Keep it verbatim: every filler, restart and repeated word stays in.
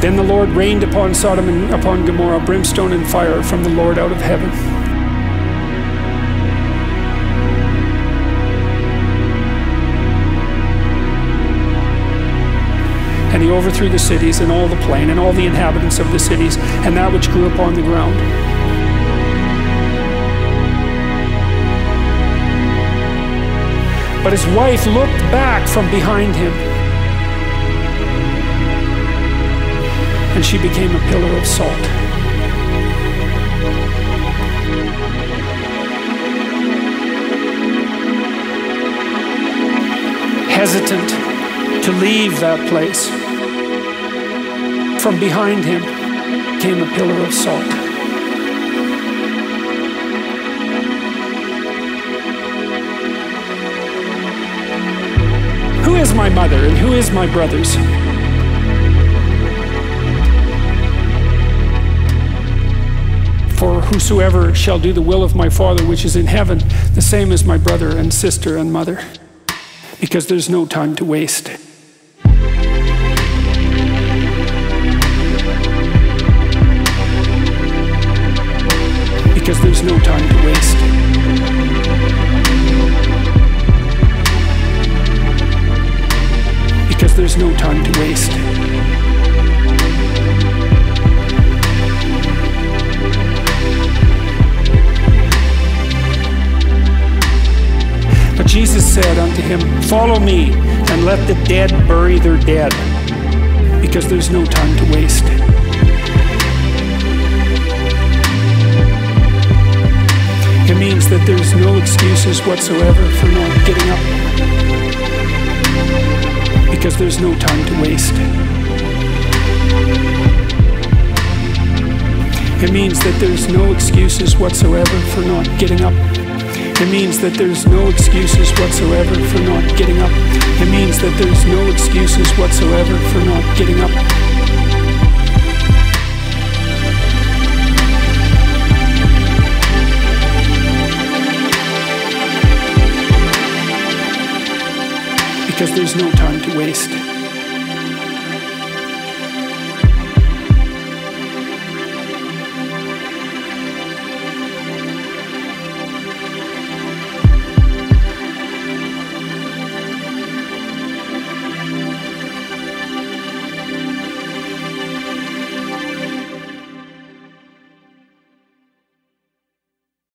Then the Lord rained upon Sodom and upon Gomorrah brimstone and fire from the Lord out of heaven. And he overthrew the cities and all the plain and all the inhabitants of the cities and that which grew upon the ground. But his wife looked back from behind him, and she became a pillar of salt. Hesitant to leave that place, from behind him came a pillar of salt. Who is my mother and who is my brothers? For whosoever shall do the will of my Father which is in heaven, the same is my brother and sister and mother. Because there's no time to waste. Because there's no time to waste. Because there's no time to waste. But Jesus said unto him, follow me, and let the dead bury their dead, because there's no time to waste. It means that there's no excuses whatsoever for not getting up, because there's no time to waste. It means that there's no excuses whatsoever for not getting up. It means that there's no excuses whatsoever for not getting up. It means that there's no excuses whatsoever for not getting up. Because there's no time to waste.